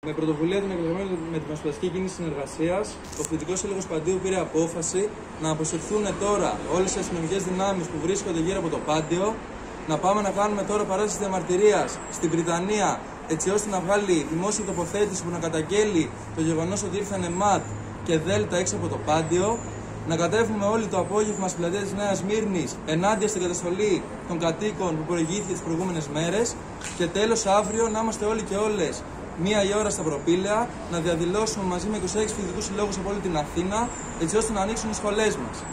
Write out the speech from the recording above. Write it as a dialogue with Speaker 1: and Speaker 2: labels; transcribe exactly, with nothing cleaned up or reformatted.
Speaker 1: Με πρωτοβουλία των εκλεγμένων με την Ομοσπονδιακή Κίνηση Συνεργασίας, ο Φοιτητικός Σύλλογος Παντίου πήρε απόφαση να αποσυρθούν τώρα όλες οι αστυνομικές δυνάμεις που βρίσκονται γύρω από το Πάντιο, να πάμε να κάνουμε τώρα παράσταση διαμαρτυρίας στη Βρυτανία, έτσι ώστε να βγάλει δημόσια τοποθέτηση που να καταγγέλει το γεγονός ότι ήρθαν ΜΑΤ και ΔΕΛΤΑ έξω από το Πάντιο, να κατέβουμε όλοι το απόγευμα στην πλατεία της Νέας Σμύρνης ενάντια στην καταστολή των κατοίκων που προηγήθηκε τις προηγούμενες μέρες και τέλος αύριο να είμαστε όλοι και όλες μία η ώρα στα Προπήλαια, να διαδηλώσουμε μαζί με είκοσι έξι φοιτητικούς συλλόγους από όλη την Αθήνα, έτσι ώστε να ανοίξουν οι σχολές μας.